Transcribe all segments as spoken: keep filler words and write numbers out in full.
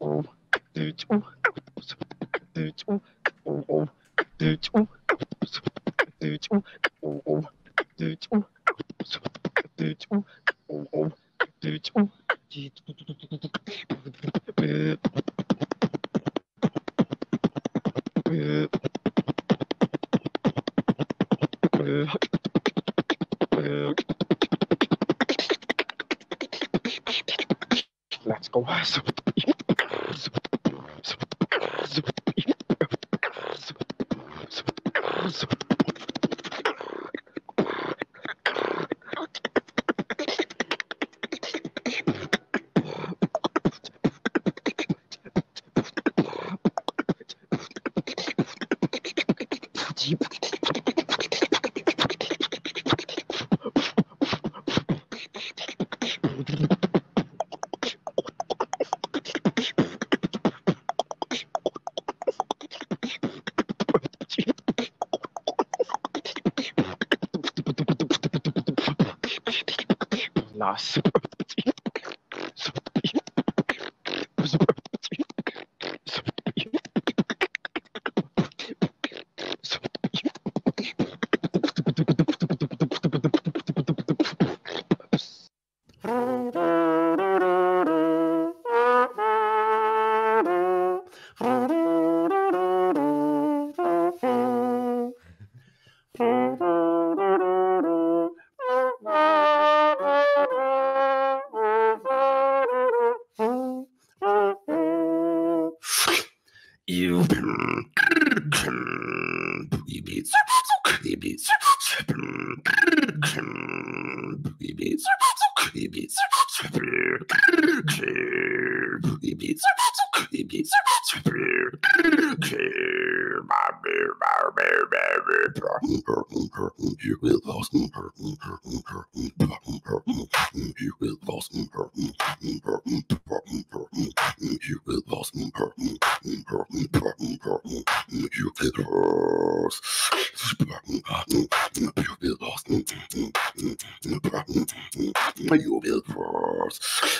Let's go. Last. You boogie beats, boogie beats, boogie beats, boogie beats, boogie beats, boogie beats, you will lost her, you will lost her, you will lost her, you get lost. You will lost. You will lost.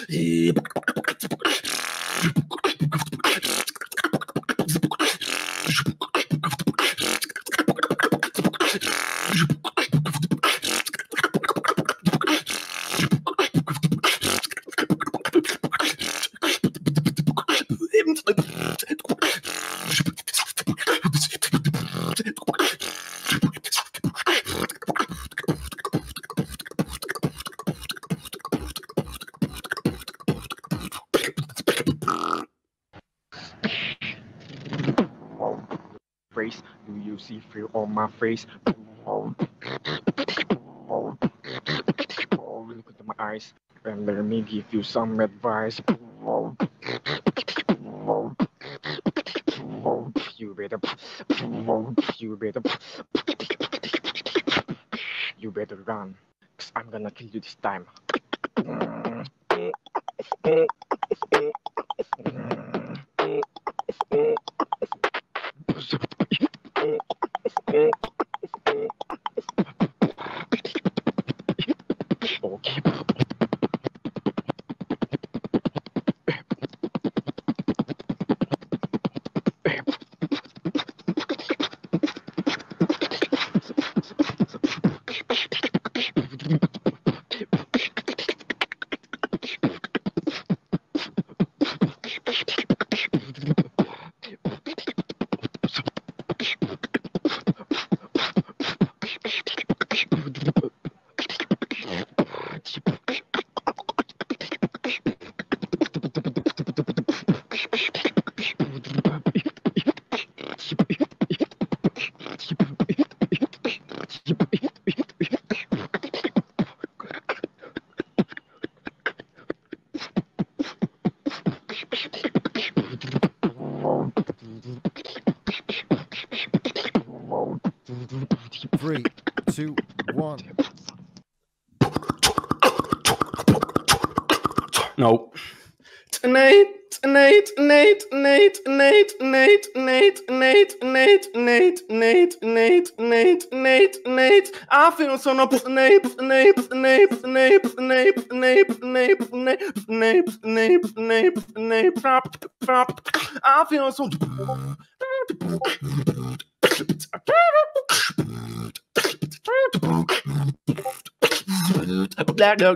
Face, do you see through on my face? Look at my eyes and let me give you some advice. You better, you better, you better run, cause I'm gonna kill you this time. Okay. Three, two, one. No. Tonight Nate, Nate, Nate, Nate, Nate, Nate, Nate, Nate, Nate, Nate, Nate, Nate, Nate, Nate. I feel so no Snape, Snape, Snape, Snape, Snape, Snape, Snape, Snape, Snape, Snape, Snape, Snape, Snape, I feel so. Black dog.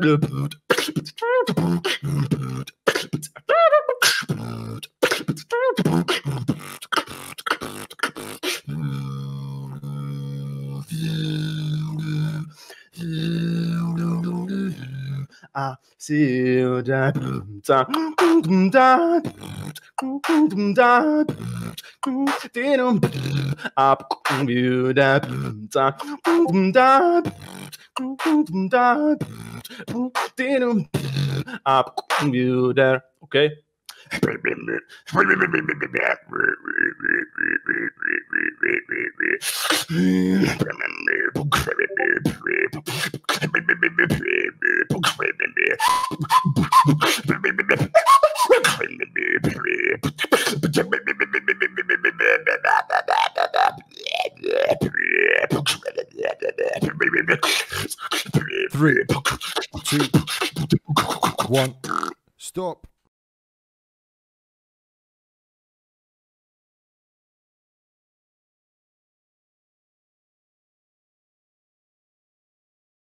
I feel that okay. Three, two, one, stop.